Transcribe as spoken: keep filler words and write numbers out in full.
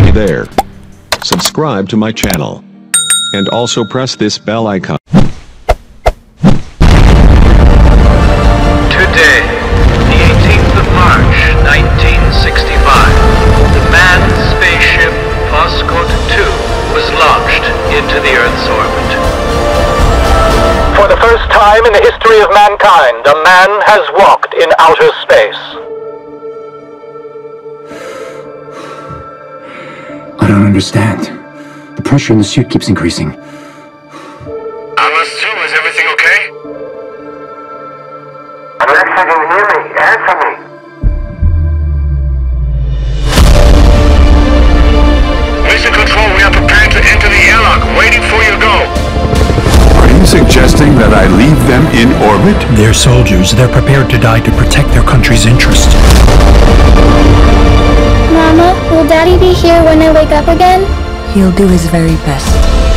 already there, subscribe to my channel. And also press this bell icon. Today, the eighteenth of March, nineteen sixty-five, the manned spaceship Voskhod two was launched into the Earth's orbit. For the first time in the history of mankind, a man has walked in outer space. I don't understand. The pressure in the suit keeps increasing. Amos two, is everything okay? Unless you can hear me, answer me. Mission Control, we are prepared to enter the airlock, waiting for your go. Are you suggesting that I leave them in orbit? They're soldiers. They're prepared to die to protect their country's interest. Mama, will Daddy be here when I wake up again? He'll do his very best.